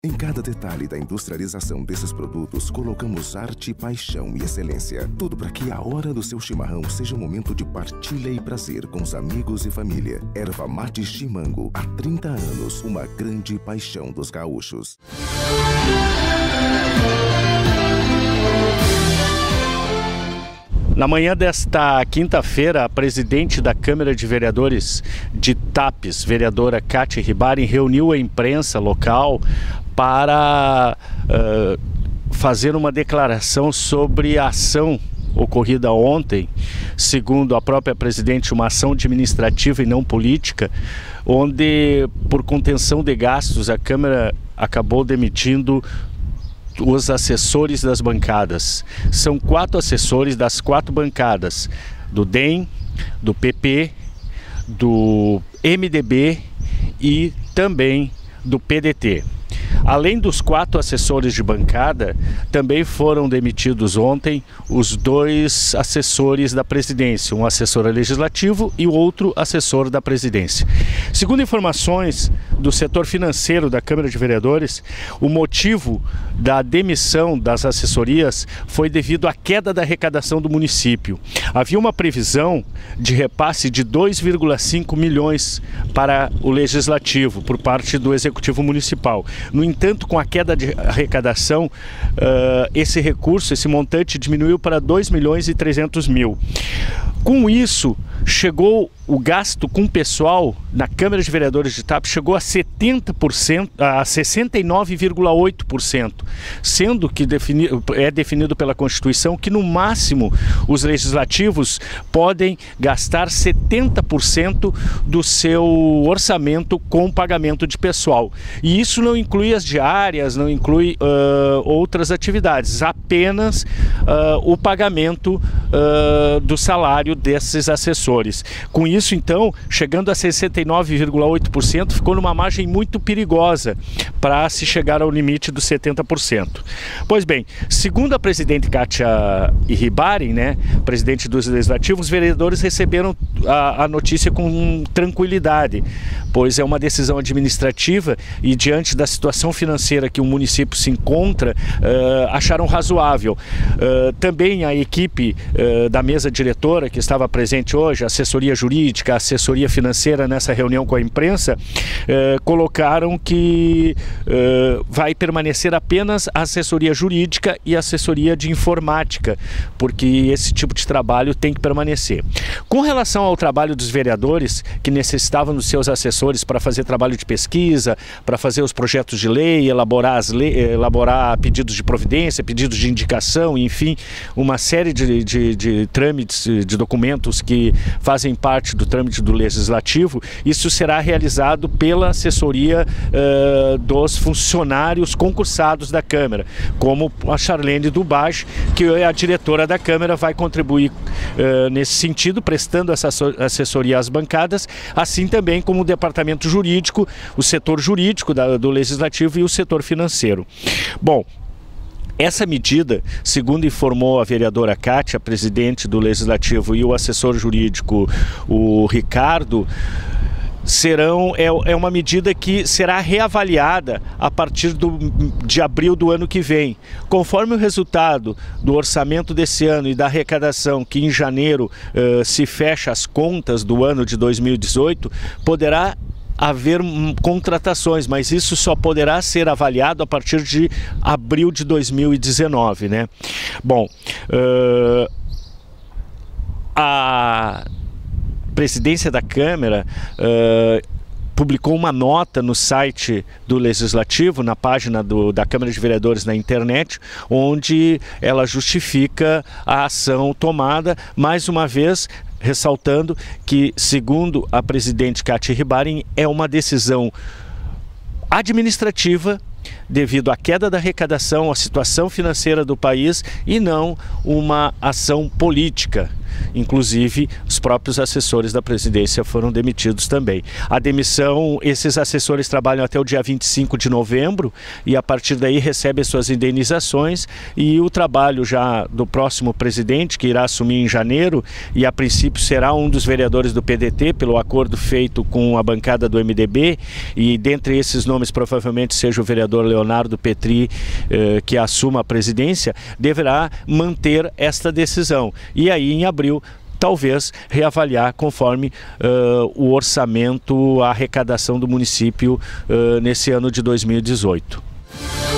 Em cada detalhe da industrialização desses produtos, colocamos arte, paixão e excelência. Tudo para que a hora do seu chimarrão seja um momento de partilha e prazer com os amigos e família. Erva Mate Chimango, há 30 anos, uma grande paixão dos gaúchos. Na manhã desta quinta-feira, a presidente da Câmara de Vereadores de Tapes, vereadora Kátia Ribarin, reuniu a imprensa local para fazer uma declaração sobre a ação ocorrida ontem, segundo a própria presidente, uma ação administrativa e não política, onde, por contenção de gastos, a Câmara acabou demitindo os assessores das bancadas. São 4 assessores das 4 bancadas, do DEM, do PP, do MDB e também do PDT. Além dos 4 assessores de bancada, também foram demitidos ontem os 2 assessores da presidência, um assessor legislativo e o outro assessor da presidência. Segundo informações do setor financeiro da Câmara de Vereadores, o motivo da demissão das assessorias foi devido à queda da arrecadação do município. Havia uma previsão de repasse de 2,5 milhões para o legislativo por parte do executivo municipal. No entanto, com a queda de arrecadação, esse recurso, esse montante diminuiu para 2 milhões e 300 mil. Com isso, chegou o gasto com pessoal na Câmara de Vereadores de Tapes, chegou a 70%, a 69,8%, sendo que é definido pela Constituição que no máximo os legislativos podem gastar 70% do seu orçamento com pagamento de pessoal. E isso não inclui as diárias, não inclui outras atividades, apenas o pagamento do salário desses assessores. Com isso, então, chegando a 69,8%, ficou numa margem muito perigosa para se chegar ao limite dos 70%. Pois bem, segundo a presidente Kátia Ribarin, né, presidente do Legislativo, os vereadores receberam a notícia com tranquilidade, pois é uma decisão administrativa e, diante da situação financeira que o município se encontra, acharam razoável. Também a equipe da mesa diretora que estava presente hoje, a assessoria jurídica, a assessoria financeira, nessa reunião com a imprensa, colocaram que vai permanecer apenas a assessoria jurídica e a assessoria de informática, porque esse tipo de trabalho tem que permanecer. Com relação ao trabalho dos vereadores, que necessitavam dos seus assessores para fazer trabalho de pesquisa, para fazer os projetos de lei, elaborar pedidos de providência, pedidos de indicação, enfim, uma série de trâmites, de documentos que fazem parte do trâmite do Legislativo, isso será realizado pela assessoria dos funcionários concursados da Câmara, como a Charlene Dubage, que é a diretora da Câmara, vai contribuir nesse sentido, prestando essa assessoria às bancadas, assim também como o departamento jurídico, o setor jurídico do Legislativo e o setor financeiro. Bom, essa medida, segundo informou a vereadora Kátia, presidente do Legislativo, e o assessor jurídico, o Ricardo, é uma medida que será reavaliada a partir de abril do ano que vem. Conforme o resultado do orçamento desse ano e da arrecadação, que em janeiro se fecha as contas do ano de 2018, poderá haver contratações, mas isso só poderá ser avaliado a partir de abril de 2019, né? Bom, a presidência da Câmara publicou uma nota no site do Legislativo, na página da Câmara de Vereadores na internet, onde ela justifica a ação tomada, mais uma vez ressaltando que, segundo a presidente Kátia Ribarin, é uma decisão administrativa devido à queda da arrecadação, à situação financeira do país, e não uma ação política. inclusive os próprios assessores da presidência foram demitidos também. A demissão, esses assessores trabalham até o dia 25 de novembro e a partir daí recebem suas indenizações, e o trabalho já do próximo presidente, que irá assumir em janeiro, e a princípio será um dos vereadores do PDT, pelo acordo feito com a bancada do MDB, e dentre esses nomes provavelmente seja o vereador Leonardo Petri, que assuma a presidência, deverá manter esta decisão. E aí em abril talvez reavaliar conforme o orçamento, a arrecadação do município nesse ano de 2018.